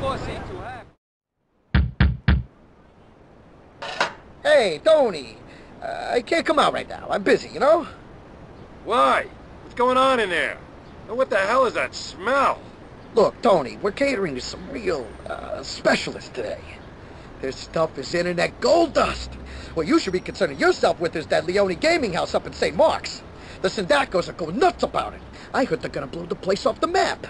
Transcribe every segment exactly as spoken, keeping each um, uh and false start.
boss ain't too happy. Hey, Tony. Uh, I can't come out right now. I'm busy, you know? Why? What's going on in there? And what the hell is that smell? Look, Tony, we're catering to some real uh, specialists today. This stuff is internet gold dust. What you should be concerning yourself with is that Leone Gaming House up in Saint Mark's. The Sindacos are going nuts about it. I heard they're gonna blow the place off the map.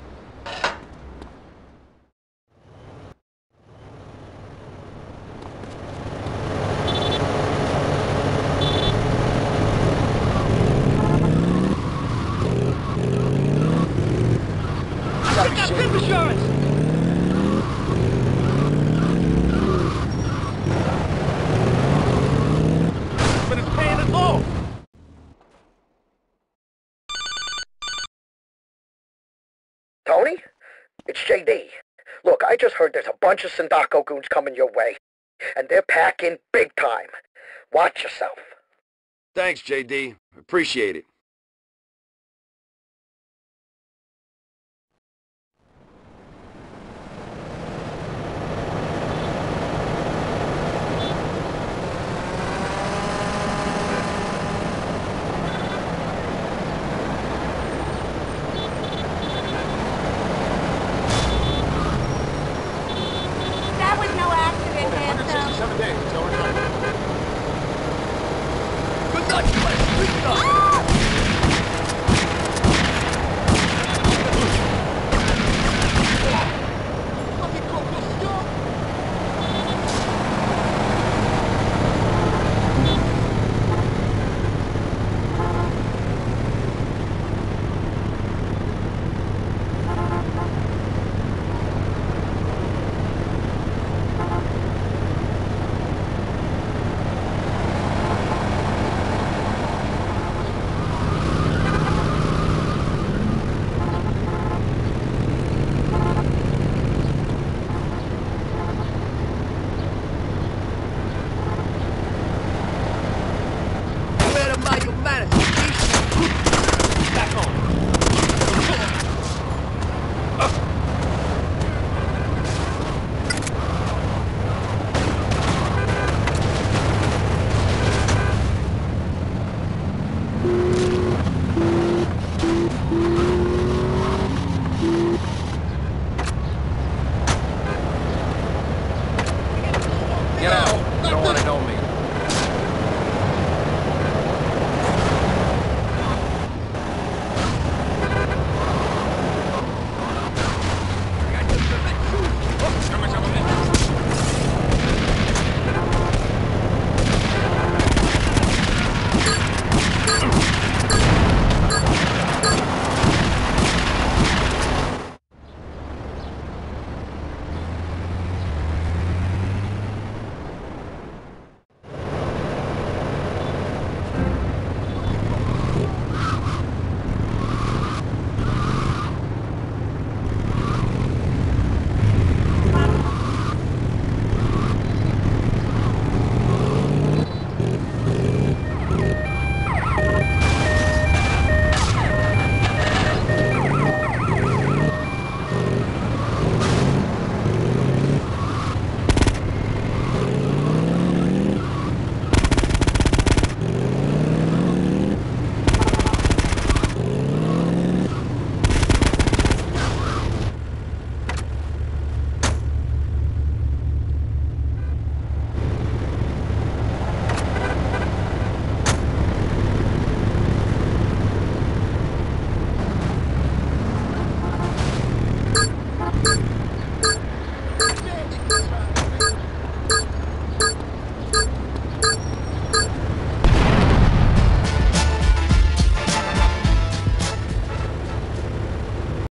I got pimp insurance! But it's paying us off! Tony? It's J D. Look, I just heard there's a bunch of Sindaco goons coming your way. And they're packing big time. Watch yourself. Thanks, J D. Appreciate it.